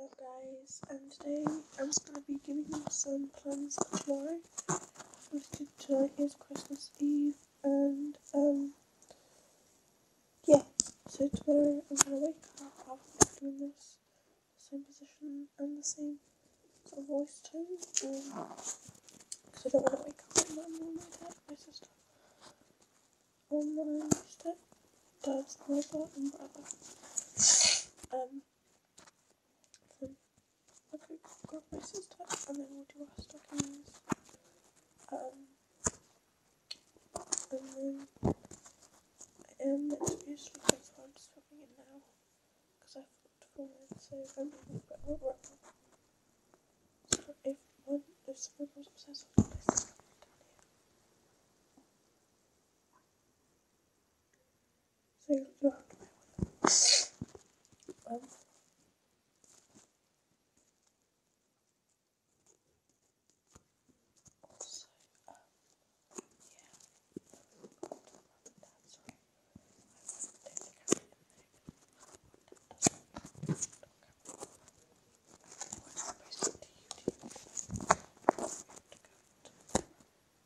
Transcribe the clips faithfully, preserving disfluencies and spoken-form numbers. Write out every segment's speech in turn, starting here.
up guys, and today I'm just going to be giving you some plans for tomorrow. Obviously tonight is Christmas Eve, and um yeah, so tomorrow I'm going to wake up, I'll be doing this, same position and the same sort of voice tone, because I don't want to wake up and my mum, my dad, my sister, on my step, dad's mother and brother. Um, so I could grab my sister and then we'll do our stockings. Um, and then I am meant to be asleep, so I'm just filming it now because I forgot to film it. So I'm doing it, but I won't work. So if one, if someone was obsessed with this, so you'll have to bear with them. Um, also, um,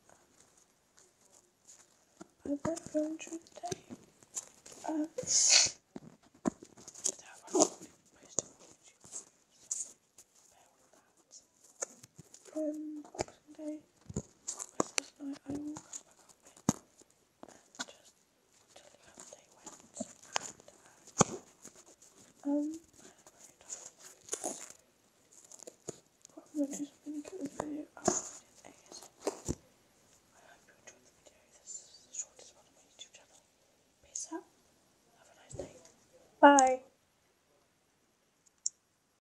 I'm not going through the day. Um,